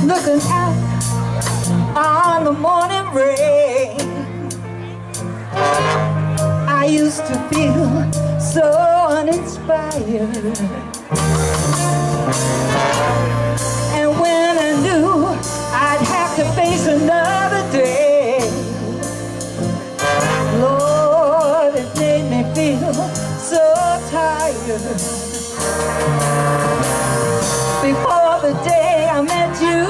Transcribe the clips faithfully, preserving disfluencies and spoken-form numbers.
looking out on the morning rain. I used to feel so uninspired, and when I knew I'd have to face another day, Lord, it made me feel so tired. Before the day I met you,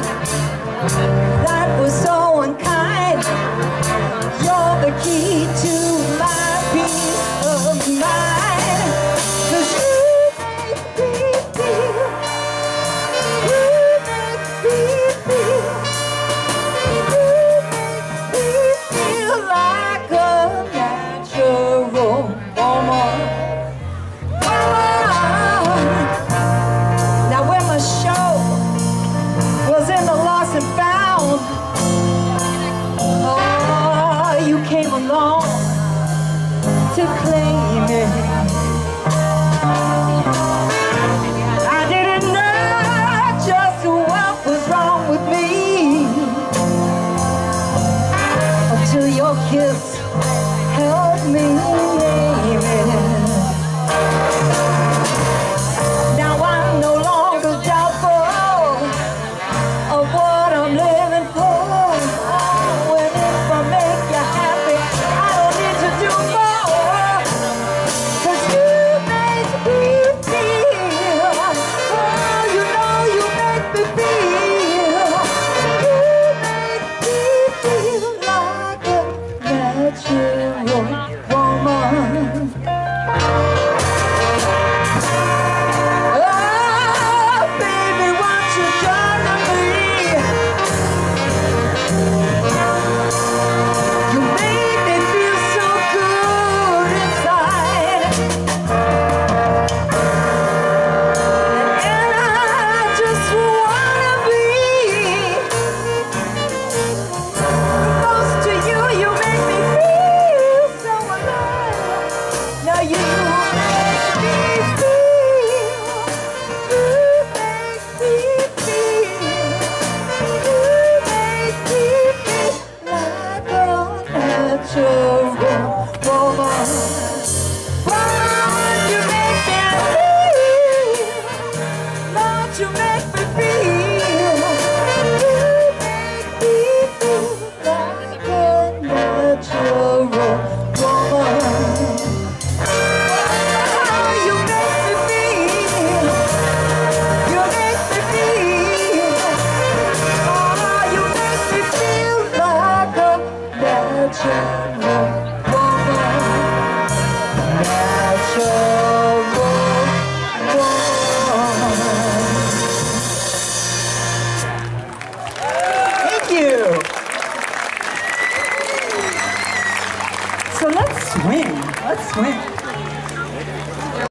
life was so unkind. You're the key to my peace of mind. 'Cause you make me feel, you make me feel, you make me feel like a natural woman. Now when my show was in the lost and found, oh, you came along to claim it. I didn't know just what was wrong with me until your kiss helped me name it. Now I'm no longer doubtful of what I'm living for. Oh, and if I make you happy, I don't need to do more. 'Cause you make me feel, oh, you know you make me feel, you make me feel like a natural woman. Oh, baby, won't you come to me? You make me feel so good inside, and I just wanna be close to you. You make me feel so alive. Now you make me feel, you make me feel, you make me feel like a natural woman. Woman, you make me feel, Lord, you make me feel, you make me feel like a natural woman. Oh, you make me feel, you make me feel, oh, you make me feel like a natural